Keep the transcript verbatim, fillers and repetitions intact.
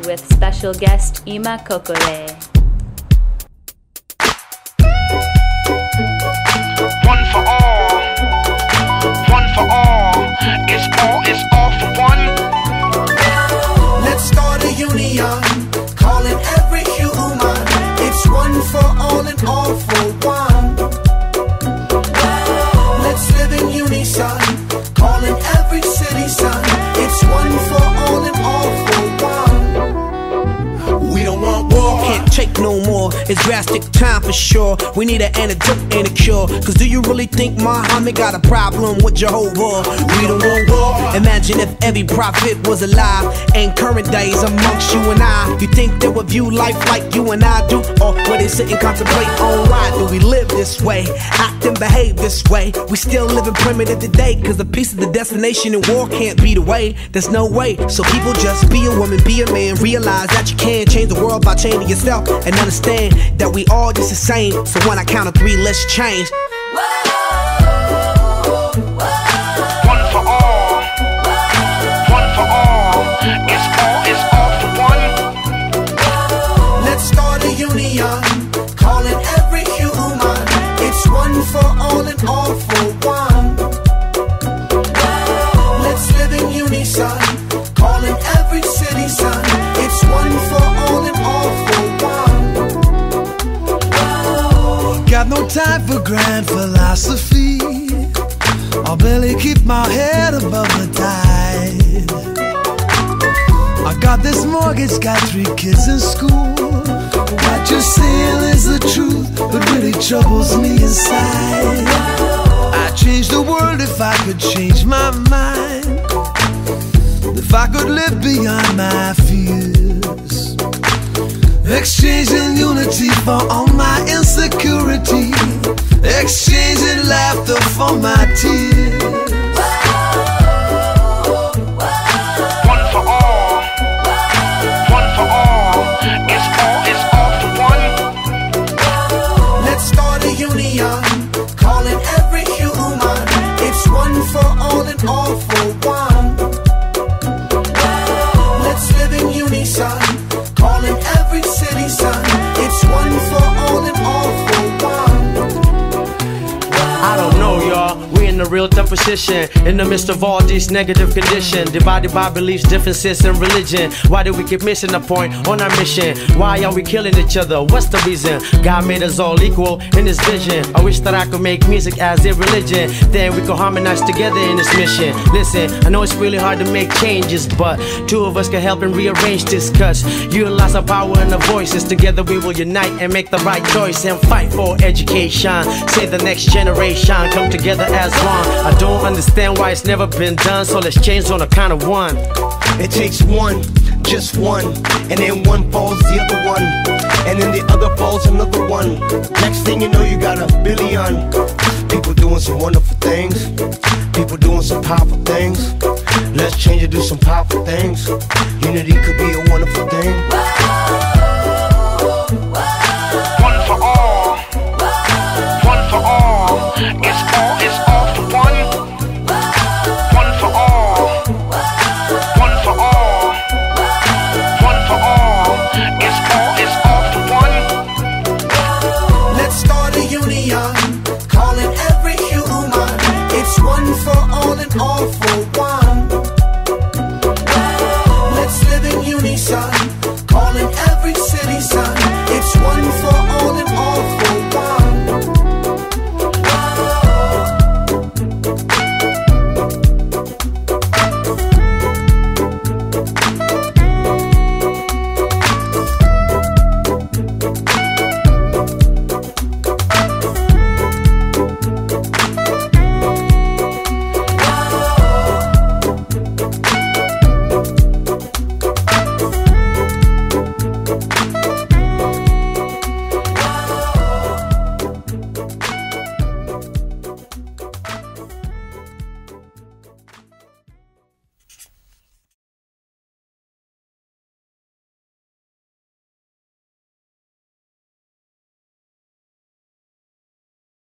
with special guest Ima Kokore. One for all, one for all, it's all, it's all for one. Let's start a union, calling every human. It's one for all and all for one. Let's live in unison, calling every citizen. It's one for all and all for one. We don't want war, can't take no more. It's drastic time for sure. We need an antidote and a cure. Cause do you really think Muhammad got a problem with Jehovah? We don't want war. Imagine if every prophet was alive in current days amongst you and I. You think they would view life like you and I do? Or would they sit and contemplate on why do we live this way, act and behave this way? We still living primitive today. Cause the peace is the destination and war can't be the way. There's no way. So people just be a woman, be a man. Realize that you can change the world by changing yourself. And understand that we all just the same. So when I count to three, let's change. One for all, one for all, it's all, it's all for one. Let's start a union, calling every human. It's one for all and all for one. Let's live in unison, calling every citizen. It's one for all and all for one. Got no time for grand philosophy. I'll barely keep my head above the tide. I got this mortgage, got three kids in school. What you're saying is the truth, but really troubles me inside. I'd change the world if I could change my mind. If I could live beyond my fears. Exchanging unity for all my insecurity. Exchanging laughter for my tears. One for all, one for all, it's all, it's all for one. Let's start a union, calling every human. It's one for all and all for one. Let's live in unison, calling every citizen. It's one for all and all for one. I don't know, y'all. We're in a real tough position in the midst of all these negative conditions, divided by beliefs, differences, and religion. Why do we keep missing the point on our mission? Why are we killing each other? What's the reason? God made us all equal in His vision. I wish that I could make music as a religion, then we could harmonize together in this mission. Listen, I know it's really hard to make changes, but two of us can help and rearrange this. Cause utilize our power and our voices. Together we will unite and make the right choice and fight for education. Save the next generation, come together as one. I don't understand why it's never been done, so let's change on the count of one. It takes one, just one, and then one falls the other one, and then the other falls another one. Next thing you know, you got a billion people doing some wonderful things, people doing some powerful things. Let's change and do some powerful things. Unity could be a wonderful thing. One for all, one for all, it's all, it's all for one. One for all, one for all, one for all, it's all, it's all for one. Let's start a union, calling every human. It's one for all and all for